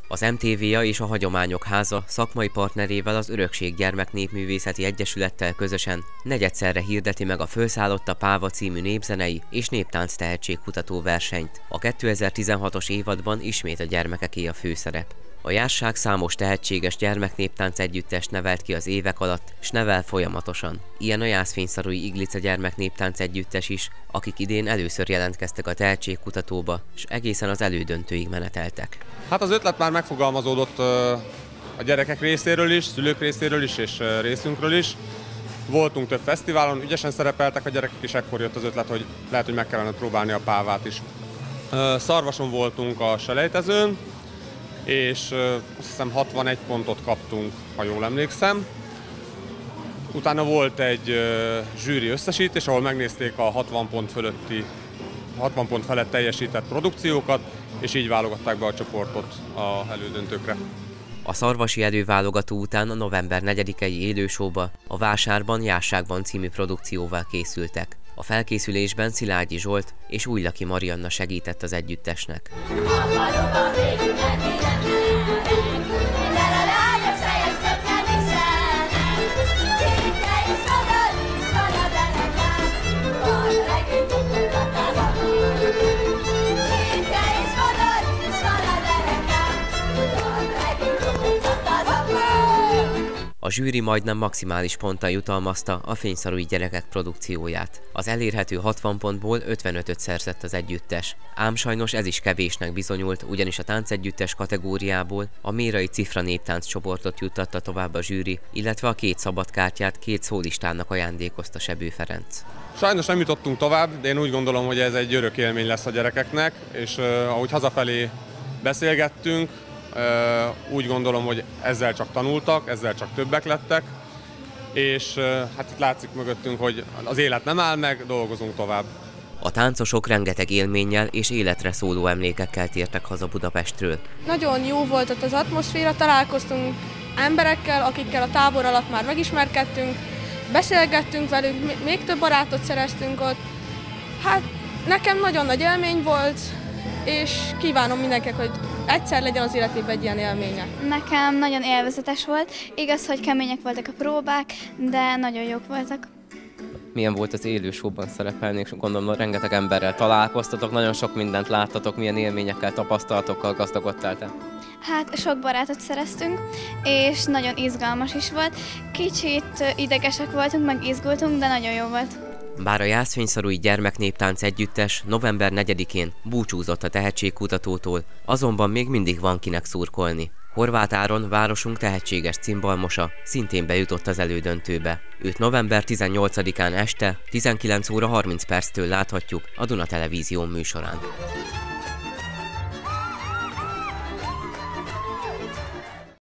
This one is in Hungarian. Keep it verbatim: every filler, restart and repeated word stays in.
Az em té vé á és a Hagyományok Háza szakmai partnerével, az Örökség Gyermeknépművészeti Egyesülettel közösen negyedszerre hirdeti meg a Fölszállott a Páva című népzenei és néptánc tehetségkutató versenyt. A kétezer-tizenhatos évadban ismét a gyermekeké a főszerep. A járság számos tehetséges gyermeknéptánc együttest nevelt ki az évek alatt, s nevel folyamatosan. Ilyen a Jászfényszarui Iglice gyermeknéptánc együttes is, akik idén először jelentkeztek a tehetségkutatóba, s egészen az elődöntőig meneteltek. Hát az ötlet már megfogalmazódott a gyerekek részéről is, szülők részéről is és részünkről is. Voltunk több fesztiválon, ügyesen szerepeltek a gyerekek, és ekkor jött az ötlet, hogy lehet, hogy meg kellene próbálni a pávát is. Szarvason voltunk a selejtezőn, és azt hiszem hatvanegy pontot kaptunk, ha jól emlékszem. Utána volt egy zsűri összesítés, ahol megnézték a hatvan pont fölötti, hatvan pont felett teljesített produkciókat, és így válogatták be a csoportot az elődöntőkre. A szarvasi előválogató után a november negyedikei élősóba, a Vásárban, Jásságban című produkcióval készültek. A felkészülésben Szilágyi Zsolt és Újlaki Marianna segített az együttesnek. A zsűri majdnem maximális ponttal jutalmazta a Fényszarui Gyerekek produkcióját. Az elérhető hatvan pontból ötvenötöt szerzett az együttes. Ám sajnos ez is kevésnek bizonyult, ugyanis a táncegyüttes kategóriából a Mérai Cifra néptánc csoportot juttatta tovább a zsűri, illetve a két szabadkártyát két szólistának ajándékozta Sebő Ferenc. Sajnos nem jutottunk tovább, de én úgy gondolom, hogy ez egy örök élmény lesz a gyerekeknek, és uh, ahogy hazafelé beszélgettünk, Uh, úgy gondolom, hogy ezzel csak tanultak, ezzel csak többek lettek, és uh, hát itt látszik mögöttünk, hogy az élet nem áll meg, dolgozunk tovább. A táncosok rengeteg élménnyel és életre szóló emlékekkel tértek haza Budapestről. Nagyon jó volt ott az atmoszféra, találkoztunk emberekkel, akikkel a tábor alatt már megismerkedtünk, beszélgettünk velük, még több barátot szereztünk ott. Hát nekem nagyon nagy élmény volt, és kívánom mindenkinek, hogy egyszer legyen az életében egy ilyen élménye. Nekem nagyon élvezetes volt. Igaz, hogy kemények voltak a próbák, de nagyon jók voltak. Milyen volt az élősóban szerepelni, és gondolom, rengeteg emberrel találkoztatok, nagyon sok mindent láttatok, milyen élményekkel, tapasztalatokkal gazdagodtál te? Hát sok barátot szereztünk, és nagyon izgalmas is volt. Kicsit idegesek voltunk, meg izgultunk, de nagyon jó volt. Bár a Jászfényszarui Gyermeknéptánc együttes november negyedikén búcsúzott a tehetségkutatótól, azonban még mindig van kinek szurkolni. Horváth Áron, városunk tehetséges cimbalmosa szintén bejutott az elődöntőbe. Őt november tizennyolcadikán este tizenkilenc óra harminc perctől láthatjuk a Duna Televízió műsorán.